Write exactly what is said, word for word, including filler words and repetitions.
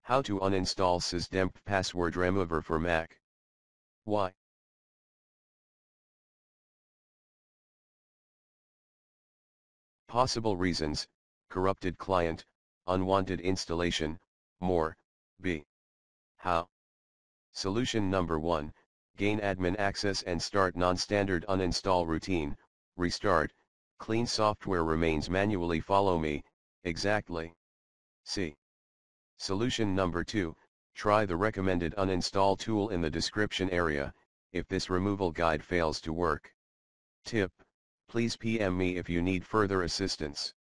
How to uninstall Systemp Password Remover for Mac. Why? Possible reasons: corrupted client, unwanted installation, more. B. How? Solution number one, gain admin access and start non-standard uninstall routine, restart, clean software remains manually. Follow me, exactly. C. Solution number two, try the recommended uninstall tool in the description area, if this removal guide fails to work. Tip: please P M me if you need further assistance.